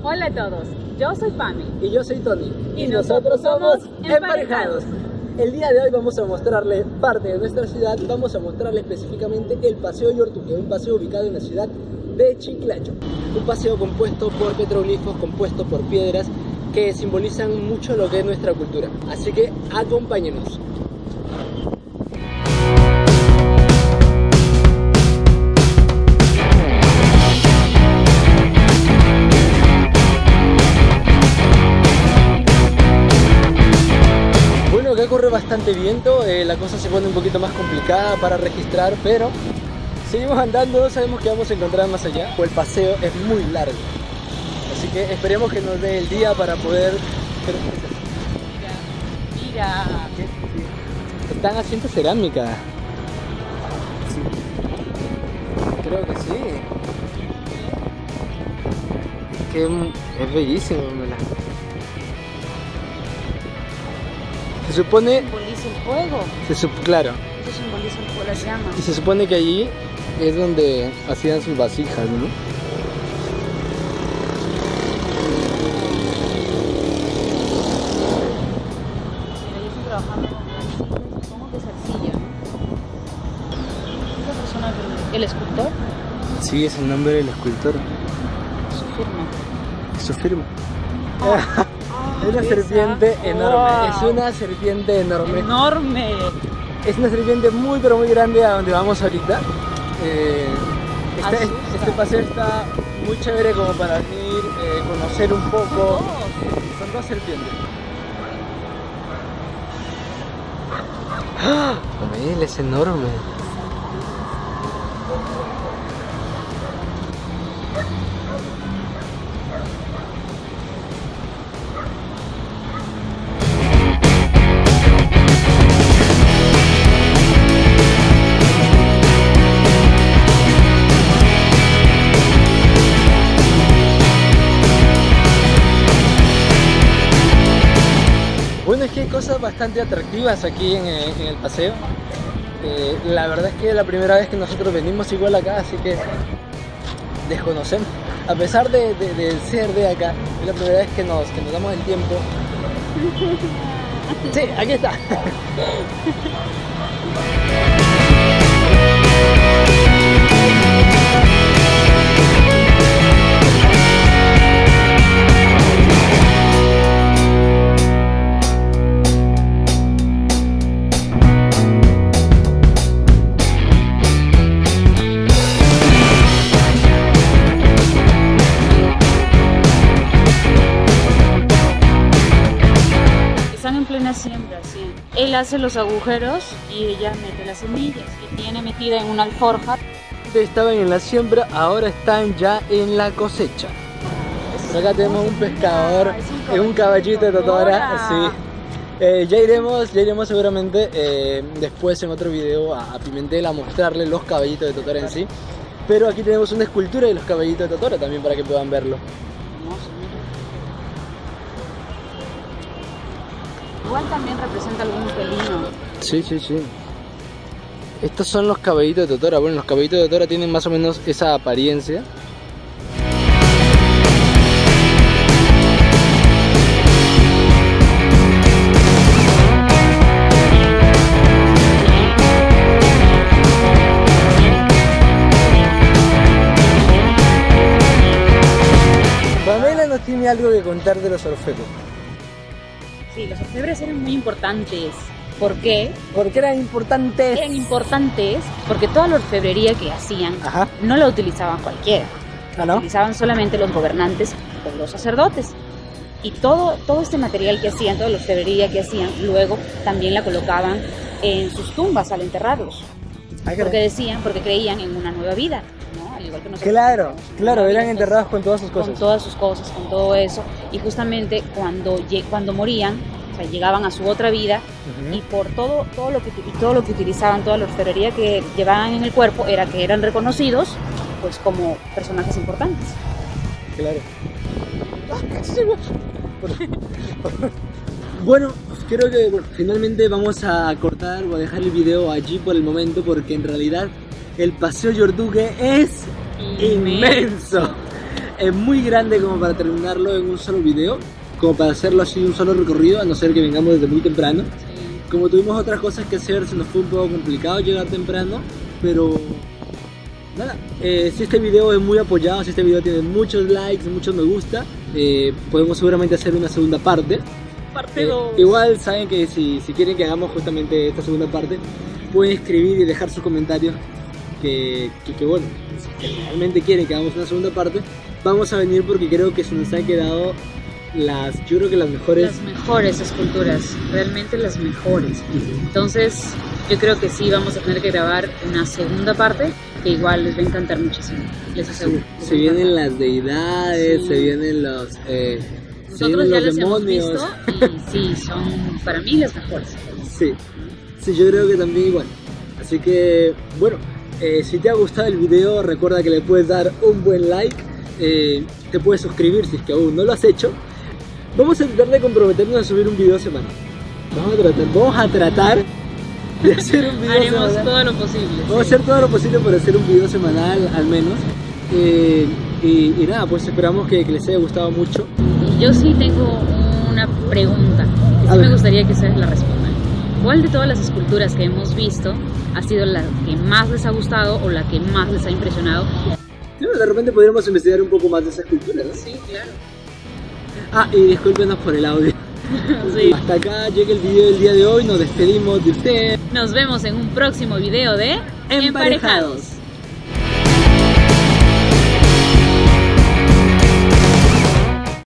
Hola a todos, yo soy Pami. Y yo soy Tony. Y nosotros somos Emparejados. El día de hoy vamos a mostrarle parte de nuestra ciudad. Vamos a mostrarle específicamente el Paseo Yortuque, un paseo ubicado en la ciudad de Chiclayo. Un paseo compuesto por petroglifos, compuesto por piedras que simbolizan mucho lo que es nuestra cultura. Así que acompáñenos. Acá corre bastante viento, la cosa se pone un poquito más complicada para registrar, pero seguimos andando, sabemos que vamos a encontrar más allá. El paseo es muy largo, así que esperemos que nos dé el día para poder... Mira. Están haciendo cerámica. Sí. Creo que sí. Que es bellísimo, ¿verdad? Se supone... Simboliza el fuego. Claro. Eso simboliza el fuego, las llamas. Y se supone que allí es donde hacían sus vasijas, ¿no? Ellos están trabajando con supongo que es arcilla, ¿no? ¿Esa persona, el escultor? Sí, es el nombre del escultor. Su firma. Su firma. Es una serpiente enorme, wow. Es una serpiente enorme. ¡Enorme! Es una serpiente muy pero muy grande a donde vamos ahorita. Este paseo está muy chévere como para venir, conocer un poco. Son dos serpientes. ¡Ah! Él es enorme. Bueno, es que hay cosas bastante atractivas aquí en el paseo. La verdad es que es la primera vez que nosotros venimos igual acá, así que desconocemos. A pesar de ser de acá, es la primera vez que nos damos el tiempo. Sí, aquí está. En plena siembra, sí. Él hace los agujeros y ella mete las semillas y tiene metida en una alforja. Estaban en la siembra, ahora están ya en la cosecha. Por acá tenemos un pescador en un caballito de totora. Sí. Ya iremos seguramente después en otro video a Pimentel a mostrarles los caballitos de totora en sí. Pero aquí tenemos una escultura de los caballitos de totora también para que puedan verlo. Igual también representa algún felino. Sí, sí, sí. Estos son los caballitos de totora. Bueno, los caballitos de totora tienen más o menos esa apariencia. Pamela nos tiene algo que contar de los orfebres. Sí, los orfebres eran muy importantes. ¿Por qué? ¿Por qué eran importantes? Eran importantes porque toda la orfebrería que hacían no la utilizaban cualquiera. La utilizaban solamente los gobernantes o los sacerdotes. Y todo este material que hacían, toda la orfebrería que hacían, luego también la colocaban en sus tumbas al enterrarlos. Porque creían en una nueva vida, ¿no? Al igual que nosotros. Claro, eran enterrados con todas sus cosas. Con todas sus cosas, con todo eso. Y justamente cuando morían, o sea, llegaban a su otra vida, y por todo lo que utilizaban, toda la orfebrería que llevaban en el cuerpo, era que eran reconocidos pues como personajes importantes. Claro. Bueno, creo que finalmente vamos a cortar o a dejar el video allí por el momento, porque en realidad el Paseo Yortuque es inmenso. es muy grande como para terminarlo en un solo video, como para hacerlo así un solo recorrido, a no ser que vengamos desde muy temprano. Como tuvimos otras cosas que hacer, se nos fue un poco complicado llegar temprano, pero nada, si este video es muy apoyado, si este video tiene muchos likes, muchos me gusta, podemos seguramente hacer una segunda parte. Parte 2. Igual saben que si quieren que hagamos justamente esta segunda parte, pueden escribir y dejar sus comentarios que bueno, si realmente quieren que hagamos una segunda parte, vamos a venir porque creo que se nos han quedado yo creo que las mejores esculturas, realmente las mejores. Entonces yo creo que sí vamos a tener que grabar una segunda parte que igual les va a encantar muchísimo, les aseguro. Se vienen las deidades, se vienen los nosotros ya los hemos visto y sí, son para mí las mejores. Sí, yo creo que también igual. Así que bueno, si te ha gustado el video, recuerda que le puedes dar un buen like, te puedes suscribir si es que aún no lo has hecho. Vamos a tratar de comprometernos a subir un video semanal. Vamos a tratar de hacer un video semanal. Haremos todo lo posible. Vamos a hacer todo lo posible para hacer un video semanal al menos. Y nada, pues esperamos que les haya gustado mucho. Yo sí tengo una pregunta que sí me gustaría que ustedes la respondan. ¿Cuál de todas las esculturas que hemos visto ha sido la que más les ha gustado o la que más les ha impresionado? De repente podríamos investigar un poco más de esa escultura, ¿no? Sí, claro. Y discúlpenos por el audio. Sí. Hasta acá llega el video del día de hoy, nos despedimos de ustedes. Nos vemos en un próximo video de Emparejados.